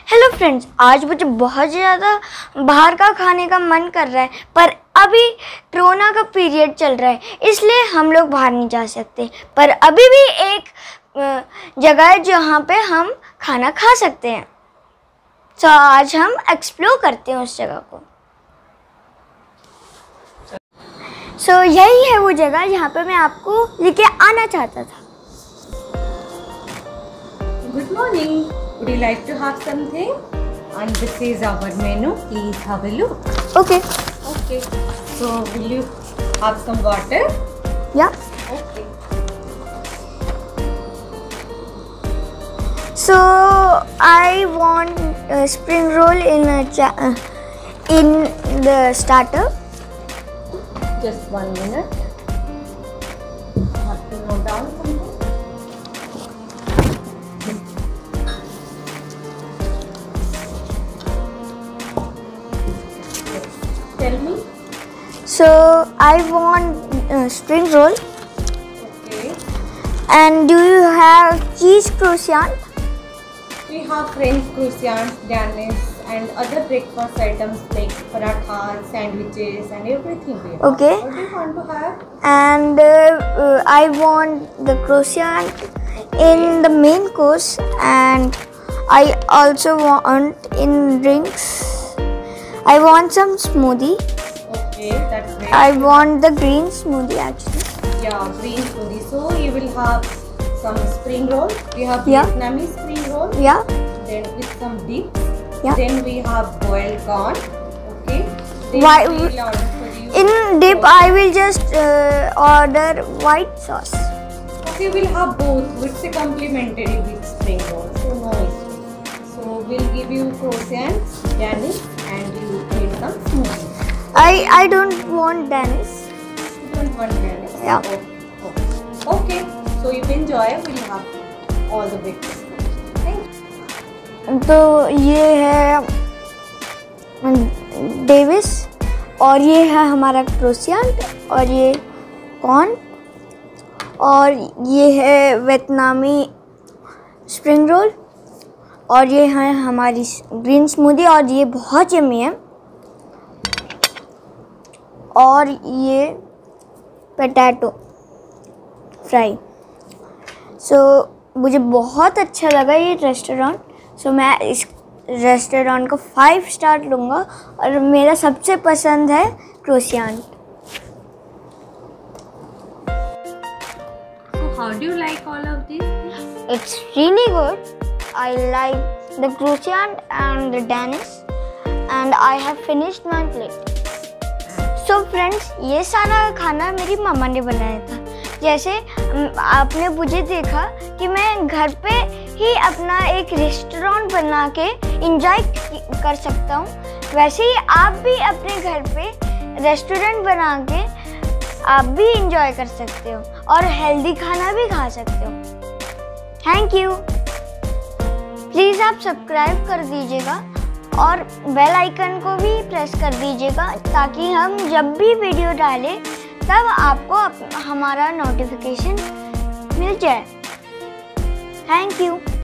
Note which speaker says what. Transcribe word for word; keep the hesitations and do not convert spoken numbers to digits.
Speaker 1: Hello friends, आज मुझे बहुत ज़्यादा बाहर का खाने का मन कर रहा है, पर अभी कोरोना का पीरियड चल रहा है, इसलिए हम लोग बाहर नहीं जा सकते। पर अभी भी एक जगह है जहाँ पे हम खाना खा सकते हैं। तो आज हम एक्सप्लोर करते हैं उस जगह को। सो so, यही है वो जगह जहाँ पे मैं आपको लेके आना चाहता था।
Speaker 2: Good morning. Would you like to have something? And this is our menu. Please have a look.
Speaker 1: Okay.
Speaker 2: Okay. So will you have some water?
Speaker 1: Yeah.
Speaker 2: Okay.
Speaker 1: So I want a spring roll in a cha- uh, in the starter.
Speaker 2: Just one minute. Have to note down something. Tell me.
Speaker 1: So I want uh, spring roll.
Speaker 2: Okay.
Speaker 1: And do you have cheese croissant?
Speaker 2: We have French croissants, Danish, and other breakfast items like parathas, sandwiches, and everything we have.
Speaker 1: Okay.
Speaker 2: What do you want to have?
Speaker 1: And uh, uh, I want the croissant in the main course, and I also want in drinks. I want some smoothie.
Speaker 2: Okay, that's great.
Speaker 1: I want the green smoothie actually.
Speaker 2: Yeah, green smoothie. So you will have some spring roll. We have
Speaker 1: Yeah.
Speaker 2: Vietnamese spring roll.
Speaker 1: Yeah.
Speaker 2: Then with some dip.
Speaker 1: Yeah.
Speaker 2: Then we have boiled corn. Okay. Then
Speaker 1: Why-
Speaker 2: we will order for you.
Speaker 1: In dip, I will just uh, order white sauce.
Speaker 2: Okay, we'll have both. It's a complimentary with spring roll. So no issue. So we'll give you croissants, Danish, and you need some smoothie.
Speaker 1: I I don't want Danish.
Speaker 2: You don't want Danish?
Speaker 1: Yeah.
Speaker 2: Okay. Okay. Okay. So you enjoy. We'll have all the breakfast. Thank you.
Speaker 1: तो ये है Davis और ये है हमारा क्रोसियांट और ये corn और ये है वियतनामी स्प्रिंग रोल और ये है हमारी ग्रीन स्मूदी और ये बहुत यम्मी है और ये पोटैटो फ्राई। सो so, मुझे बहुत अच्छा लगा ये रेस्टोरेंट। सो so, मैं इस रेस्टोरेंट को फाइव स्टार लूँगा और मेरा सबसे पसंद है क्रोसियांट।
Speaker 2: So how do you like all of these things?
Speaker 1: It's really good. I like the croissant and the Danish and I have finished my plate. So friends, ये सारा खाना मेरी मम्मा ने बनाया था। जैसे आपने मुझे देखा कि मैं घर पे ही अपना एक रेस्टोरेंट बना के इंजॉय कर सकता हूँ, वैसे ही आप भी अपने घर पे रेस्टोरेंट बना के आप भी इंजॉय कर सकते हो और हेल्दी खाना भी खा सकते हो। Thank you. प्लीज़ आप सब्सक्राइब कर दीजिएगा और बेल आइकन को भी प्रेस कर दीजिएगा ताकि हम जब भी वीडियो डालें तब आपको हमारा नोटिफिकेशन मिल जाए। Thank you.